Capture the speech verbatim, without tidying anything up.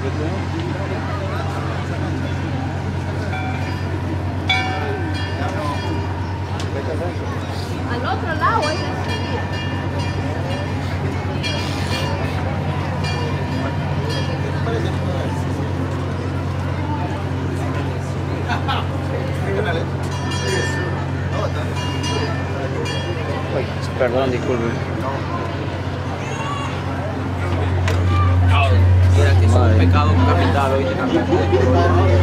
Al otro lado hay una salida. Perdón, disculpe. Mira que es un pecado capital hoy.